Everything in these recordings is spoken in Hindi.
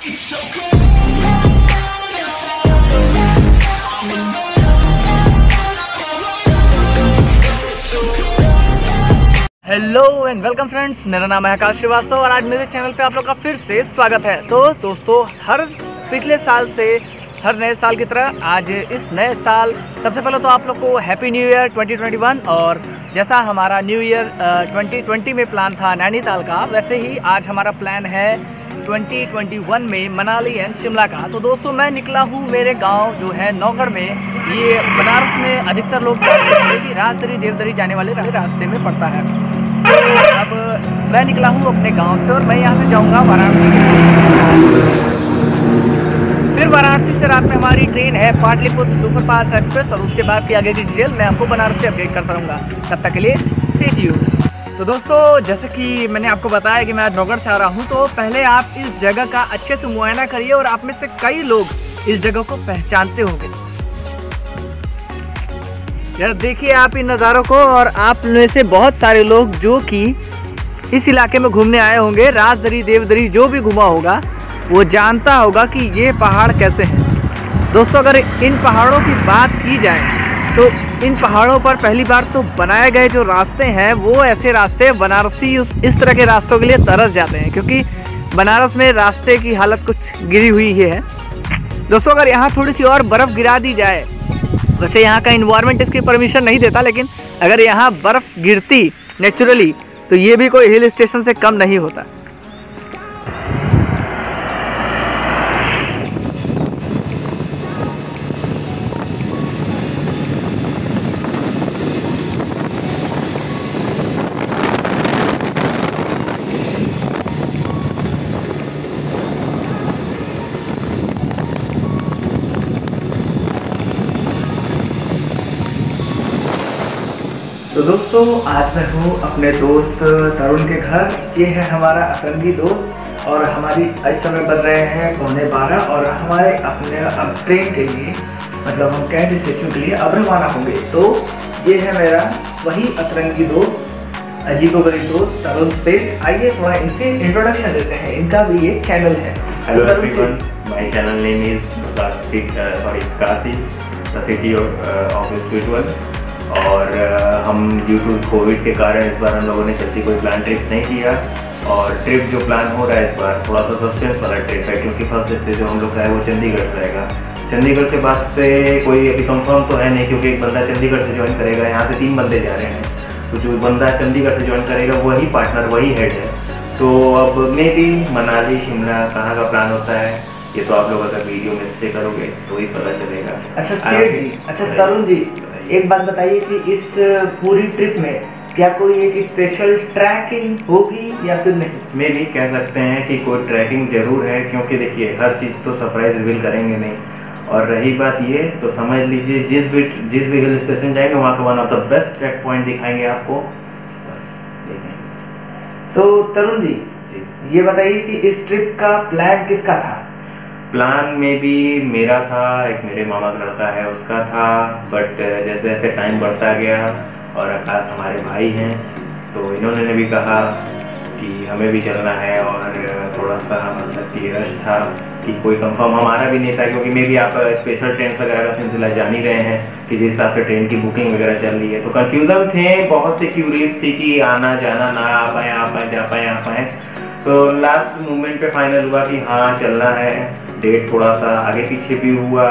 हेलो एंड वेलकम फ्रेंड्स, मेरा नाम है आकाश श्रीवास्तव और आज मेरे चैनल पे आप लोग का फिर से स्वागत है। तो दोस्तों, हर पिछले साल से हर नए साल की तरह आज इस नए साल सबसे पहले तो आप लोग को हैप्पी न्यू ईयर 2021। और जैसा हमारा न्यू ईयर 2020 में प्लान था नैनीताल का, वैसे ही आज हमारा प्लान है 2021 में मनाली एंड शिमला का। तो दोस्तों, मैं निकला हूँ मेरे गांव जो है नौगढ़ में। ये बनारस में अधिकतर लोग राजदरी देवदरी जाने वाले रास्ते में पड़ता है। तो अब मैं निकला हूँ अपने गांव से और मैं यहाँ से जाऊँगा वाराणसी। फिर वाराणसी से रात में हमारी ट्रेन है पाटलिपुत्र सुपरफास्ट एक्सप्रेस और उसके बाद की आगे की डिटेल मैं आपको बनारस से अपडेट करता रहूँगा। तब तक के लिए स्टे ट्यून्ड। तो दोस्तों, जैसे कि मैंने आपको बताया कि मैं आज नौगढ़ से आ रहा हूँ, तो पहले आप इस जगह का अच्छे से मुआयना करिए और आप में से कई लोग इस जगह को पहचानते होंगे। यार देखिए आप इन नज़ारों को, और आप में से बहुत सारे लोग जो कि इस इलाके में घूमने आए होंगे, राजदरी देवदरी जो भी घूमा होगा वो जानता होगा कि ये पहाड़ कैसे हैं। दोस्तों, अगर इन पहाड़ों की बात की जाए तो इन पहाड़ों पर पहली बार तो बनाए गए जो रास्ते हैं वो ऐसे रास्ते बनारसी इस तरह के रास्तों के लिए तरस जाते हैं, क्योंकि बनारस में रास्ते की हालत कुछ गिरी हुई है। दोस्तों, अगर यहाँ थोड़ी सी और बर्फ़ गिरा दी जाए, वैसे यहाँ का इन्वायरमेंट इसकी परमिशन नहीं देता, लेकिन अगर यहाँ बर्फ़ गिरती नेचुरली तो ये भी कोई हिल स्टेशन से कम नहीं होता। तो दोस्तों, आज मैं हूँ अपने दोस्त तरुण के घर। ये है हमारा अतरंगी दोस्त और हमारी इस समय बज रहे हैं 11:15 और हमारे अपने अब ट्रेन के लिए, मतलब हम कैंट स्टेशन के लिए अब रवाना होंगे। तो ये है मेरा वही अतरंगी दोस्त, अजीबोगरीब दोस्त तरुण सेठ। आइए थोड़ा इनसे इंट्रोडक्शन देते हैं, इनका भी एक चैनल है। Hello everyone, my channel name is Kashi the city of spiritual. और हम ड्यू टू कोविड के कारण इस बार हम लोगों ने जल्दी कोई प्लान ट्रिप नहीं किया, और ट्रिप जो प्लान हो रहा है इस बार थोड़ा सा सस्पेंस वाला ट्रिप है, क्योंकि फर्स्ट स्टेज जो हम लोग का है वो चंडीगढ़ रहेगा। चंडीगढ़ के बाद से कोई अभी कंफर्म तो है नहीं, क्योंकि एक बंदा चंडीगढ़ से ज्वाइन करेगा। यहाँ से 3 बंदे जा रहे हैं, तो जो बंदा चंडीगढ़ से ज्वाइन करेगा वही पार्टनर, वही हेड है। तो अब मे बी मनाली शिमला कहाँ का प्लान होता है ये तो आप लोग अगर वीडियो में स्टे करोगे तो ही पता चलेगा। अच्छा सेठ जी, अच्छा तरुण जी, एक बात बताइए कि इस पूरी ट्रिप में क्या कोई एक स्पेशल ट्रैकिंग होगी या फिर नहीं? मे भी कह सकते हैं कि कोई ट्रैकिंग जरूर है, क्योंकि देखिए हर चीज़ तो सरप्राइज रिवील करेंगे नहीं। और रही बात ये, तो समझ लीजिए जिस भी हिल स्टेशन जाएंगे वहाँ का one of the best track point दिखाएंगे आपको, बस देखेंगे। तो तरुण जी, ये बताइए कि इस ट्रिप का प्लान किसका था? प्लान में भी मेरा था, एक मेरे मामा का लड़का है उसका था, बट जैसे जैसे टाइम बढ़ता गया और आकाश हमारे भाई हैं तो इन्होंने भी कहा कि हमें भी चलना है। और थोड़ा सा मतलब कि रश था कि कोई कंफर्म हमारा भी नहीं था, क्योंकि मे भी आप स्पेशल ट्रेन वगैरह का सिलसिला जान ही रहे हैं कि जिस हिसाब से ट्रेन की बुकिंग वगैरह चल रही है। तो कन्फ्यूज़न थे, बहुत से क्यूरियस थी कि आना जाना ना आ पाए जा पाए। तो लास्ट मोमेंट पे फाइनल हुआ कि हाँ चलना है। डेट थोड़ा सा आगे पीछे भी हुआ,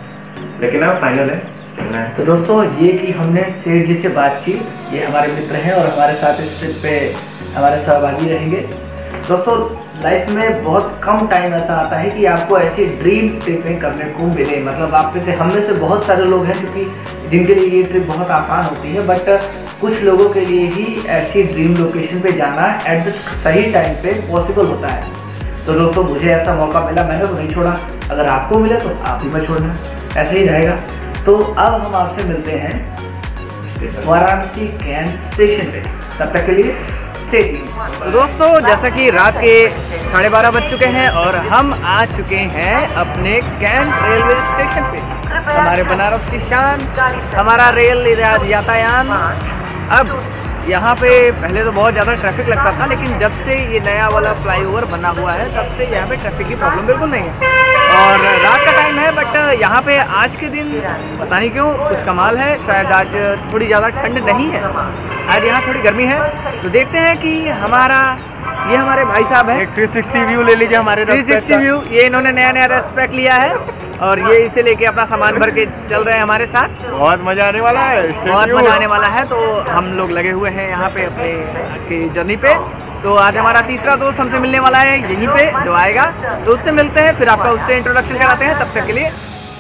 लेकिन अब फाइनल है, चलना है। तो दोस्तों, ये कि हमने सेठ जी से बात की, ये हमारे मित्र हैं और हमारे साथ इस ट्रिप पे हमारे सहभागी रहेंगे। दोस्तों, लाइफ में बहुत कम टाइम ऐसा आता है कि आपको ऐसी ड्रीम ट्रिपें करने को मिले। मतलब आप में से, हम में से बहुत सारे लोग हैं क्योंकि जिनके लिए ये ट्रिप बहुत आसान होती है, बट कुछ लोगों के लिए ही ऐसी ड्रीम लोकेशन पे जाना एट द सही टाइम पे पॉसिबल होता है। तो दोस्तों, मुझे ऐसा मौका मिला, मैंने तो नहीं छोड़ा। अगर आपको मिले तो आप भी मत छोड़ना, ऐसे ही रहेगा। तो अब हम आपसे मिलते हैं वाराणसी कैंट स्टेशन पे, तब तक के लिए स्टे ट्यून्ड। तो दोस्तों, जैसा कि रात के 12:30 बज चुके हैं और हम आ चुके हैं अपने कैंट रेलवे स्टेशन पे। हमारे बनारस की शान, हमारा रेल यातायात अब यहाँ पे पहले तो बहुत ज़्यादा ट्रैफिक लगता था, लेकिन जब से ये नया वाला फ्लाईओवर बना हुआ है तब से यहाँ पे ट्रैफिक की प्रॉब्लम बिल्कुल नहीं है। और रात का टाइम है, बट यहाँ पे आज के दिन पता नहीं क्यों कुछ कमाल है। शायद आज थोड़ी ज़्यादा ठंड नहीं है, आज यहाँ थोड़ी गर्मी है। तो देखते हैं कि ये हमारे भाई साहब हैं। 360 व्यू ले लीजिए हमारे 360 व्यू, ये इन्होंने नया रेस्पेक्ट लिया है और ये इसे लेके अपना सामान भर के चल रहे हैं हमारे साथ। बहुत मजा आने वाला है, बहुत मजा आने वाला है। तो हम लोग लगे हुए हैं यहाँ पे अपने जर्नी पे। तो आज हमारा तीसरा दोस्त हमसे मिलने वाला है यहीं पे, जो आएगा तो उससे मिलते हैं, फिर आपका उससे इंट्रोडक्शन कराते हैं। तब तक के लिए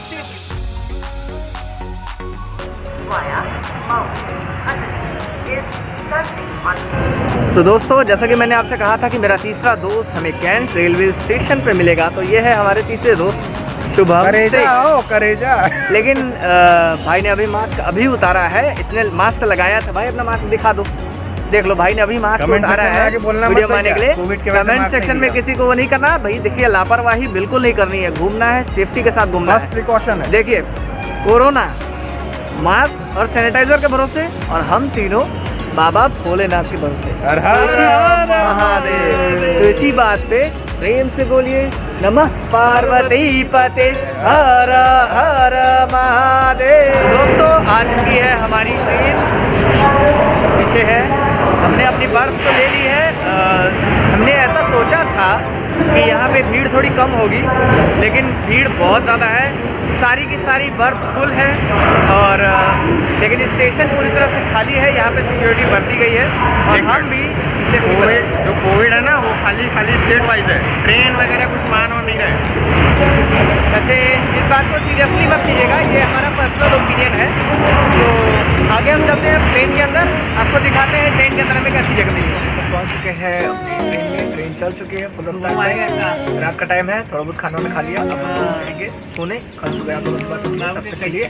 तो दोस्तों, जैसा कि मैंने आपसे कहा था कि मेरा तीसरा दोस्त हमें कैंट रेलवे स्टेशन पे मिलेगा, तो ये है हमारे तीसरे दोस्त शुभम। करेजा। लेकिन भाई ने अभी मास्क अभी उतारा है, इसने मास्क लगाया था। भाई अपना मास्क दिखा दो, देख लो भाई ने अभी मास्क उतारा है वीडियो बनाने के लिए। कमेंट सेक्शन में किसी को वो नहीं करना भाई। देखिए, लापरवाही बिल्कुल नहीं करनी है, घूमना है सेफ्टी के साथ घूमना है, प्रिकॉशन है। देखिए, कोरोना, मास्क और सैनिटाइजर के भरोसे, और हम तीनों बाबा भोलेनाथ के भरोसे। हर हर महादेव। तो इसी बात पे प्रेम से बोलिए नमः पार्वती पते हर हर महादेव। दोस्तों, आज की है हमारी ट्रेन, पीछे है। हमने अपनी बर्फ तो ले ली है। हमने ऐसा सोचा था कि यहाँ पे भीड़ थोड़ी कम होगी, लेकिन भीड़ बहुत ज़्यादा है। सारी की सारी बर्फ फुल है, और लेकिन स्टेशन पूरी तरह से खाली है। यहाँ पे सिक्योरिटी बढ़ती गई है, और हम भी जो कोविड है ना, वो खाली स्टेट वाइज है, ट्रेन वगैरह कुछ मान और नहीं रहे। वैसे इस बात को सीरियसली मत लीजिएगा, ये हमारा पर्सनल ओपिनियन है। तो आगे हम चलते हैं ट्रेन के अंदर, आपको दिखाते हैं ट्रेन के अंदर हमें कैसी जगह मिली है। पहुँच चुके हैं अपनी ट्रेन में, ट्रेन चल चुकी है, फुल टाइम आएगा। रात का टाइम है, थोड़ा बहुत खाना में खा लिया, अब हम जाएंगे सोने। कल सुबह आप लोगों के पास चलिए।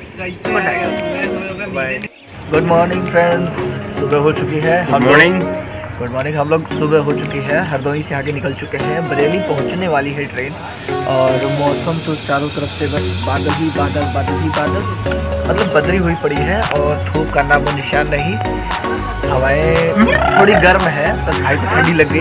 गुड मॉर्निंग फ्रेंड्स, सुबह हो चुकी है। Good morning. हम लोग सुबह हो चुकी है, हरदोई से आगे निकल चुके हैं। बरेली पहुंचने वाली है ट्रेन, और मौसम तो चारों तरफ से बस बादल ही बादल, मतलब बदली हुई पड़ी है, और धूप का नामो निशान नहीं। हवाएं थोड़ी गर्म है, बस भाई को ठंडी लग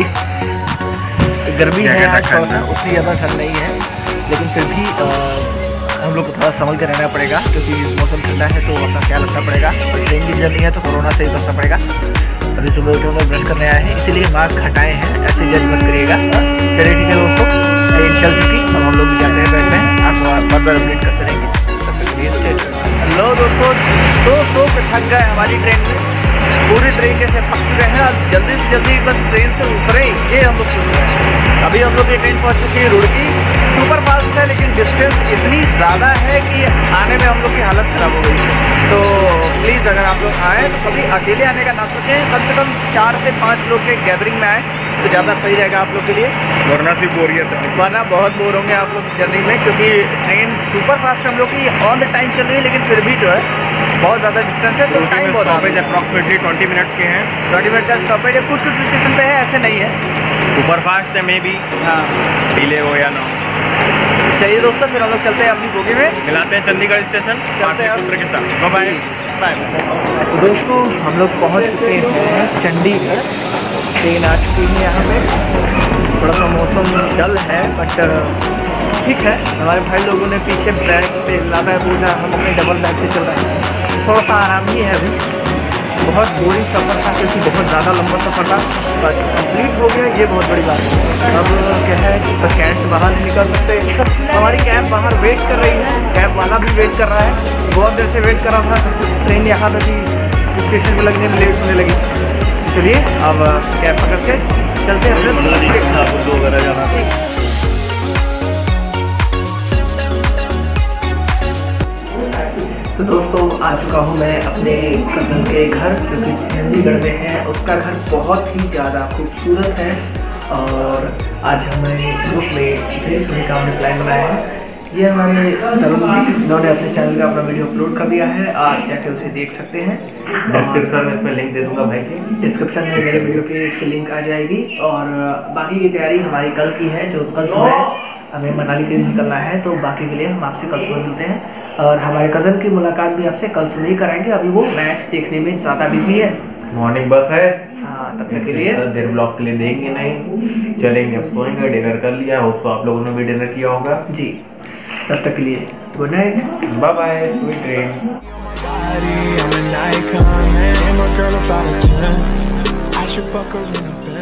गई। गर्मी है आज, उतनी ज़्यादा ठंड नहीं है, लेकिन फिर भी हम लोग को थोड़ा संभल के रहना पड़ेगा, क्योंकि मौसम ठंडा है तो अपना ख्याल रखना पड़ेगा। और ट्रेन की जर्नी है तो कोरोना से ही बचना पड़ेगा। अभी सुबह उठे लोग ब्रश करने आए हैं, इसीलिए मास्क हटाए हैं, ऐसे जज मत करिएगा। चलिए ठीक है दोस्तों, ट्रेन चल चुकी, अब हम लोग भी जाते हैं, बैठते हैं, आपको बार अपडेट करते रहेंगे। तब तक के लिए हेलो दोस्तों थक गए हमारी ट्रेन में, पूरी तरीके से पक चुके हैं। अब जल्दी से जल्दी बस ट्रेन से उतरे, ये हम लोग सोच रहे हैं। अभी हम लोग ये ट्रेन पहुँच चुकी है रुड़की, सुपर फास्ट है, लेकिन डिस्टेंस इतनी ज़्यादा है कि आने में हम लोग की हालत ख़राब हो गई है। तो प्लीज़ अगर आप लोग आएँ तो कभी अकेले आने का ना सोचें, कम से कम 4 से 5 लोग के गैदरिंग में आए तो ज़्यादा सही रहेगा आप लोग के लिए, वरना सिर्फ बोरियत है, वरना बहुत बोर होंगे आप लोग जर्नी में। क्योंकि ट्रेन सुपर फास्ट हम लोग की ऑन द टाइम चल रही है, लेकिन फिर भी जो है बहुत ज़्यादा डिस्टेंस है, तो टाइम बहुत अप्रॉक्सीमेटली 20 मिनट के हैं। 20 मिनट का स्टॉपेज है, कुछ स्टेशन पे है, ऐसे नहीं है। सुपर फास्ट है, मे बी हाँ डिले हो या ना। चलिए दोस्तों, फिर हम लोग चलते हैं अपनी बोगी में, मिलाते हैं चंडीगढ़ स्टेशन, चलते हैं पुत्र के साथ। Bye bye. तो दोस्तों, हम लोग पहुंच चुके हैं चंडीगढ़, ट्रेन आ चुकी है यहाँ पे। थोड़ा सा मौसम डल है, बट ठीक है। हमारे भाई लोगों ने पीछे बैग पे लादा है बोझा, हम अपने डबल बैग से चल रहे हैं। थोड़ा सा आराम ही है अभी। बहुत बोरिंग सफ़र था, क्योंकि बहुत ज़्यादा लंबा सफ़र था, बट कंप्लीट हो गया, ये बहुत बड़ी बात है। अब क्या है कि कैंट से बाहर नहीं निकल सकते, हमारी कैब बाहर वेट कर रही है, कैब वाला भी वेट कर रहा है, बहुत देर से वेट कर रहा था। ट्रेन यहाँ तक कि स्टेशन पर लगने में लेट होने लगी। चलिए अब कैब पकड़ के चलते हैं अपने जाना। तो दोस्तों, आ चुका हूँ मैं अपने कज़न के घर, जो कि चंडीगढ़ में है। उसका घर बहुत ही ज़्यादा खूबसूरत है, और आज हमें ग्रुप में भेज होने का हमने प्लान बनाया है। ये हमारे इन्होंने अपने चैनल का अपना वीडियो अपलोड कर दिया है, आप जाके उसे देख सकते हैं। डिस्क्रिप्शन में इसमें लिंक दे दूंगा भाई के, डिस्क्रिप्शन में मेरे वीडियो के इसकी लिंक आ जाएगी। और बाकी की तैयारी हमारी कल की है, जो कल सुबह हमें मनाली के लिए निकलना है, तो बाकी के लिए हम आपसे कल सुबह मिलते हैं। और हमारे कज़न की मुलाकात भी आपसे कल सुबह ही कराएंगे, अभी वो मैच देखने में ज़्यादा बिजी है। मॉर्निंग बस है। हाँ, तब तक के लिए देर ब्लॉग के लिए देंगे नहीं, चलेंगे, अब सोएंगे। डिनर कर लिया, होप तो आप लोगों ने भी डिनर किया होगा जी। तब तक के लिए good night, bye bye, sweet dream. I'm an icon, man. I'm a girl about a 10. I should fuck her in a bed.